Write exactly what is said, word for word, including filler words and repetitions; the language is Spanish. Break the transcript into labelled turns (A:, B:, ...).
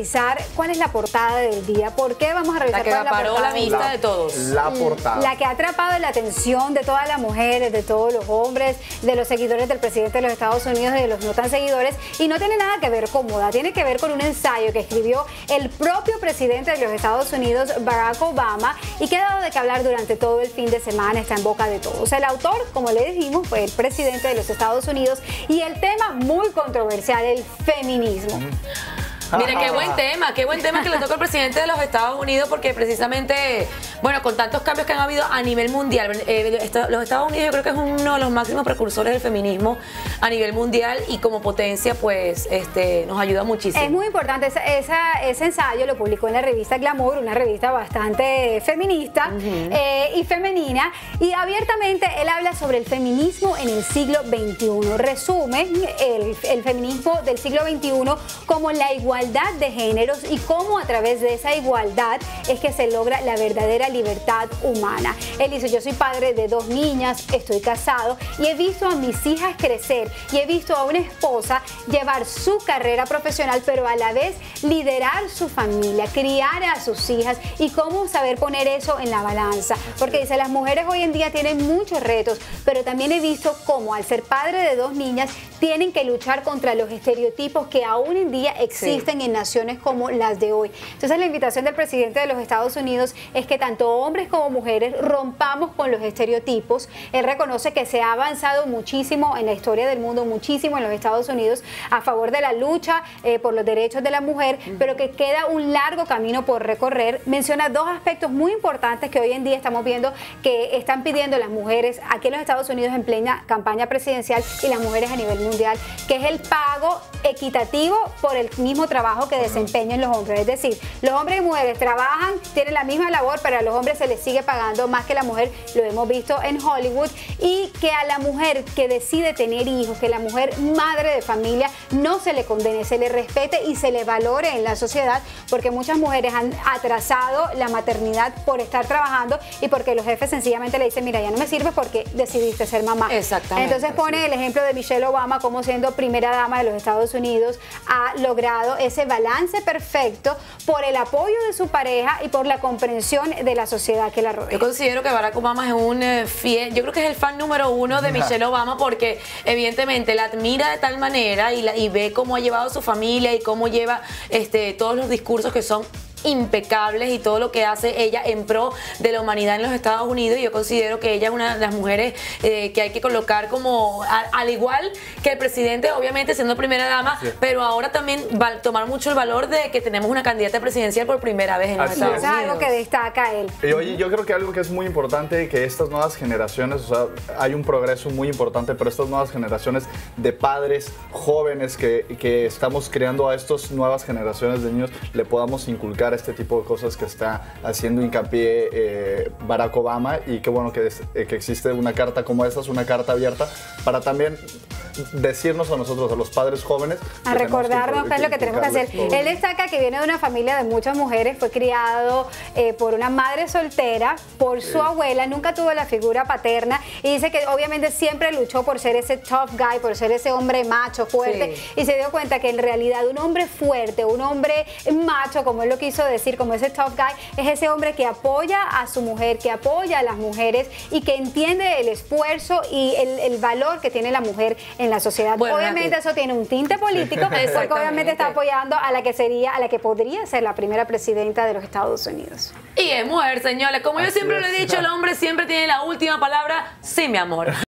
A: revisar cuál es la portada del día. ¿Por qué vamos a revisar
B: la que
A: cuál es la
B: acaparó
A: portada?
B: la vista
C: la,
B: de todos.
C: La portada.
A: La que ha atrapado la atención de todas las mujeres, de todos los hombres, de los seguidores del presidente de los Estados Unidos y de los no tan seguidores. Y no tiene nada que ver con moda, tiene que ver con un ensayo que escribió el propio presidente de los Estados Unidos, Barack Obama, y que ha dado de qué hablar durante todo el fin de semana, está en boca de todos. El autor, como le dijimos, fue el presidente de los Estados Unidos y el tema muy controversial, el feminismo.
B: Mira, qué buen tema, qué buen tema que le toca al presidente de los Estados Unidos, porque precisamente, bueno, con tantos cambios que han habido a nivel mundial, eh, los Estados Unidos yo creo que es uno de los máximos precursores del feminismo a nivel mundial y como potencia, pues, este, nos ayuda muchísimo.
A: Es muy importante, esa, esa, ese ensayo lo publicó en la revista Glamour, una revista bastante feminista uh-huh. eh, y femenina, y abiertamente él habla sobre el feminismo en el siglo veintiuno. Resume el, el feminismo del siglo veintiuno como la igualdad de géneros y cómo a través de esa igualdad es que se logra la verdadera libertad humana. Él dice, yo soy padre de dos niñas, estoy casado y he visto a mis hijas crecer y he visto a una esposa llevar su carrera profesional, pero a la vez liderar su familia, criar a sus hijas y cómo saber poner eso en la balanza. Porque dice, las mujeres hoy en día tienen muchos retos, pero también he visto cómo al ser padre de dos niñas tienen que luchar contra los estereotipos que aún en día existen sí. en naciones como las de hoy. Entonces la invitación del presidente de los Estados Unidos es que tanto hombres como mujeres rompamos con los estereotipos. Él reconoce que se ha avanzado muchísimo en la historia del mundo, muchísimo en los Estados Unidos a favor de la lucha eh, por los derechos de la mujer, uh-huh. pero que queda un largo camino por recorrer. Menciona dos aspectos muy importantes que hoy en día estamos viendo que están pidiendo las mujeres aquí en los Estados Unidos en plena campaña presidencial y las mujeres a nivel mundial, que es el pago equitativo por el mismo trabajo que desempeñan los hombres. Es decir, los hombres y mujeres trabajan, tienen la misma labor, pero a los hombres se les sigue pagando más que a la mujer, lo hemos visto en Hollywood, y que a la mujer que decide tener hijos, que la mujer madre de familia no se le condene, se le respete y se le valore en la sociedad, porque muchas mujeres han atrasado la maternidad por estar trabajando y porque los jefes sencillamente le dicen, mira, ya no me sirves porque decidiste ser mamá.
B: Exactamente.
A: Entonces pone el ejemplo de Michelle Obama como siendo primera dama de los Estados Unidos, ha logrado ese balance perfecto por el apoyo de su pareja y por la comprensión de la sociedad que la rodea.
B: Yo considero que Barack Obama es un eh, fiel, yo creo que es el fan número uno de Michelle Obama, porque evidentemente la admira de tal manera y, la, y ve cómo ha llevado a su familia y cómo lleva este, todos los discursos que son impecables y todo lo que hace ella en pro de la humanidad en los Estados Unidos. Y yo considero que ella es una de las mujeres eh, que hay que colocar como a, al igual que el presidente, obviamente siendo primera dama, sí. pero ahora también va a tomar mucho el valor de que tenemos una candidata presidencial por primera vez en los
C: Así
B: Estados
C: es.
B: Unidos.
A: Es algo que destaca él.
C: Y oye, yo creo que algo que es muy importante, que estas nuevas generaciones, o sea, hay un progreso muy importante, pero estas nuevas generaciones de padres jóvenes que, que estamos creando a estas nuevas generaciones de niños, le podamos inculcar este tipo de cosas que está haciendo hincapié eh, Barack Obama, y qué bueno que, es, eh, que existe una carta como esta, es una carta abierta para también decirnos a nosotros, a los padres jóvenes,
A: a recordarnos qué es lo que tenemos que hacer. Todo. Él destaca que viene de una familia de muchas mujeres, fue criado eh, por una madre soltera, por sí. su abuela, nunca tuvo la figura paterna, y dice que obviamente siempre luchó por ser ese tough guy, por ser ese hombre macho, fuerte, sí. y se dio cuenta que en realidad un hombre fuerte, un hombre macho, como él lo quiso decir, como ese tough guy, es ese hombre que apoya a su mujer, que apoya a las mujeres y que entiende el esfuerzo y el, el valor que tiene la mujer en la sociedad. Bueno, obviamente eso tiene un tinte político, porque obviamente está apoyando a la que sería, a la que podría ser la primera presidenta de los Estados Unidos.
B: Y es mujer, señores. Como Así yo siempre es. le he dicho, el hombre siempre tiene la última palabra. Sí, mi amor.